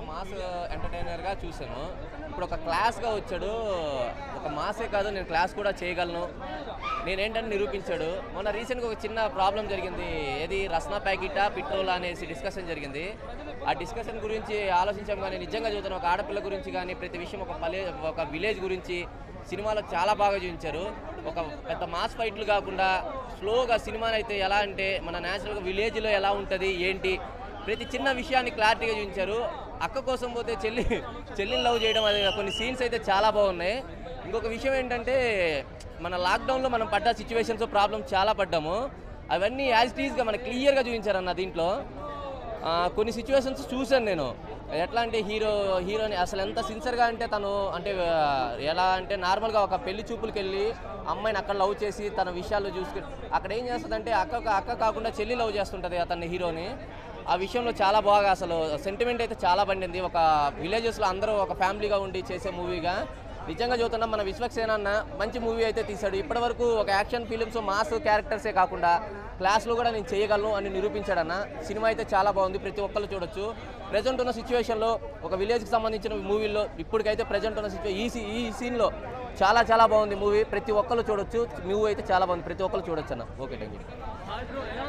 Mass ఎంటర్టైనర్గా చూశాను. ఇప్పుడు ఒక క్లాస్గా వచ్చాడు. ఒక మాసే కాదు, నేను క్లాస్ కూడా చేయగలను, నేనేంటని నిరూపించాడు. మొన్న రీసెంట్గా ఒక చిన్న ప్రాబ్లం జరిగింది. ఏది రస్నా ప్యాకెటా పెట్రోల్ అనేసి డిస్కషన్ జరిగింది. ఆ డిస్కషన్ గురించి ఆలోచించాం. కానీ నిజంగా చూద్దాం, ఒక ఆడపిల్ల గురించి కానీ ప్రతి విషయం ఒక విలేజ్ గురించి సినిమాలో చాలా బాగా చూపించారు. ఒక పెద్ద మాస్ ఫైట్లు కాకుండా స్లోగా సినిమాని అయితే ఎలా అంటే మన న్యాచురల్గా విలేజ్లో ఎలా ఉంటుంది ఏంటి ప్రతి చిన్న విషయాన్ని క్లారిటీగా చూపించారు. అక్క కోసం పోతే చెల్లిని లవ్ చేయడం, అది కొన్ని సీన్స్ అయితే చాలా బాగున్నాయి. ఇంకొక విషయం ఏంటంటే మన లాక్డౌన్లో మనం పడ్డ సిచ్యువేషన్స్ ప్రాబ్లమ్స్ చాలా పడ్డాము. అవన్నీ యాజ్ ఇట్ ఈజ్గా మనకు క్లియర్గా చూపించారన్న దీంట్లో. కొన్ని సిచ్యువేషన్స్ చూశాను నేను. ఎట్లా అంటే హీరోని అసలు ఎంత సిన్సియర్గా అంటే తను అంటే ఎలా అంటే నార్మల్గా ఒక పెళ్లి చూపులకి వెళ్ళి అమ్మాయిని అక్కడ లవ్ చేసి తన విషయాల్లో చూసుకుని అక్కడ ఏం చేస్తుందంటే అక్క కాకుండా చెల్లి లవ్ చేస్తుంటుంది అతన్ని హీరోని. ఆ విషయంలో చాలా బాగా అసలు సెంటిమెంట్ అయితే చాలా పండింది. ఒక విలేజెస్లో అందరూ ఒక ఫ్యామిలీగా ఉండి చేసే మూవీగా నిజంగా చూస్తున్నాం. మన విశ్వక్సేన అన్న మంచి మూవీ అయితే తీశాడు. ఇప్పటివరకు ఒక యాక్షన్ ఫిలిమ్స్ మాస్ క్యారెక్టర్సే కాకుండా క్లాస్లో కూడా నేను చేయగలను అని నిరూపించాడన్న. సినిమా అయితే చాలా బాగుంది, ప్రతి ఒక్కరు చూడొచ్చు. ప్రజెంట్ ఉన్న సిచ్యువేషన్లో ఒక విలేజ్కి సంబంధించిన మూవీల్లో ఇప్పటికైతే ప్రజెంట్ ఉన్న ఈ సీన్లో చాలా బాగుంది మూవీ. ప్రతి ఒక్కరు చూడొచ్చు. మూవీ అయితే చాలా బాగుంది, ప్రతి ఒక్కరు చూడొచ్చు అన్న. Okay, thank you.